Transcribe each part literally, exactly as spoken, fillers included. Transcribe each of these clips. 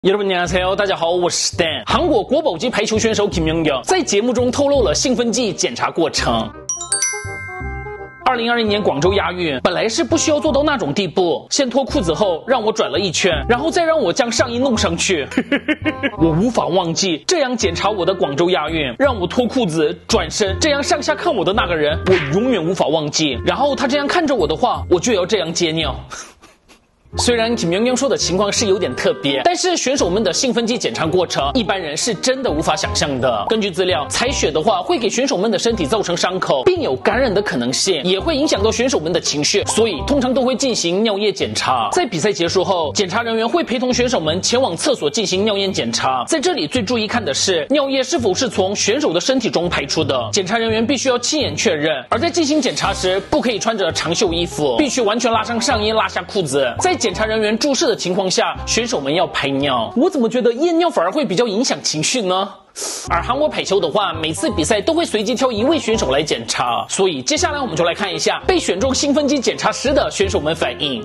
여러분 안녕하세요，大家好，我是 Stan。韩国国宝级排球选手 Kim Young-yeol 在节目中透露了兴奋剂检查过程。二零二零年广州亚运本来是不需要做到那种地步，先脱裤子后让我转了一圈，然后再让我将上衣弄上去。我无法忘记这样检查我的广州亚运，让我脱裤子转身，这样上下看我的那个人，我永远无法忘记。然后他这样看着我的话，我就要这样接尿。虽然Kim Young-yeol说的情况是有点特别，但是选手们的兴奋剂检查过程，一般人是真的无法想象的。根据资料，采血的话会给选手们的身体造成伤口，并有感染的可能性，也会影响到选手们的情绪，所以通常都会进行尿液检查。在比赛结束后，检查人员会陪同选手们前往厕所进行尿液检查。在这里最注意看的是尿液是否是从选手的身体中排出的，检查人员必须要亲眼确认。而在进行检查时，不可以穿着长袖衣服，必须完全拉上上衣，拉下裤子。在检查人员注视的情况下，选手们要排尿。我怎么觉得验尿反而会比较影响情绪呢？而韩国排球的话，每次比赛都会随机挑一位选手来检查，所以接下来我们就来看一下被选中兴奋剂检查时的选手们反应。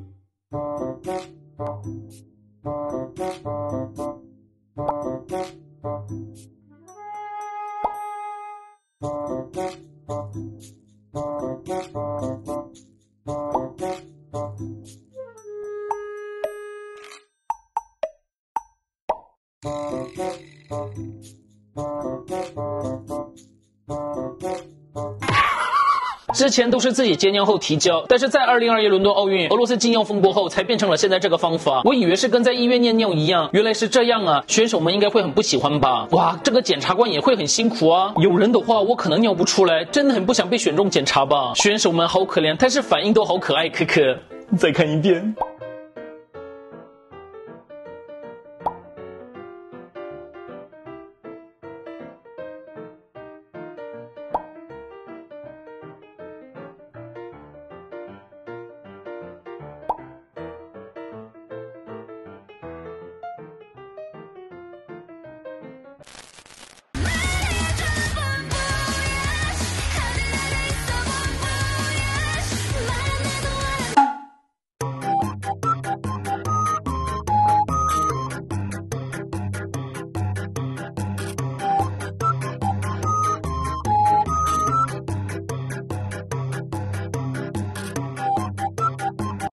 之前都是自己接尿后提交，但是在二零二一伦敦奥运俄罗斯禁药风波后才变成了现在这个方法。我以为是跟在医院验尿一样，原来是这样啊！选手们应该会很不喜欢吧？哇，这个检察官也会很辛苦啊！有人的话我可能尿不出来，真的很不想被选中检查吧。选手们好可怜，但是反应都好可爱，可可。再看一遍。